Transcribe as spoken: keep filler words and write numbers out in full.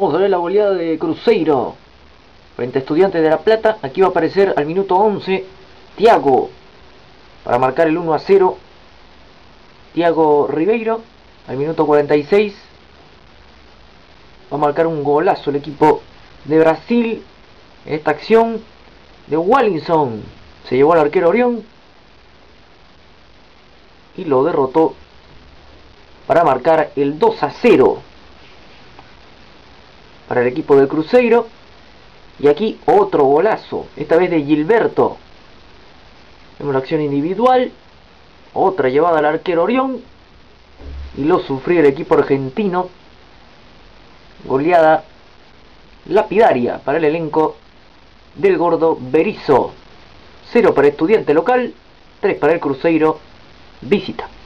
Vamos a ver la goleada de Cruzeiro frente a Estudiantes de La Plata. Aquí va a aparecer al minuto once Thiago para marcar el uno a cero. Thiago Ribeiro al minuto cuarenta y seis va a marcar un golazo el equipo de Brasil. En esta acción de Wallinson se llevó al arquero Orión y lo derrotó para marcar el dos a cero para el equipo del Cruzeiro. Y aquí otro golazo, esta vez de Gilberto. Vemos la acción individual, otra llevada al arquero Orión y lo sufrió el equipo argentino. Goleada lapidaria para el elenco del gordo Berizzo. cero para Estudiante local, tres para el Cruzeiro visita.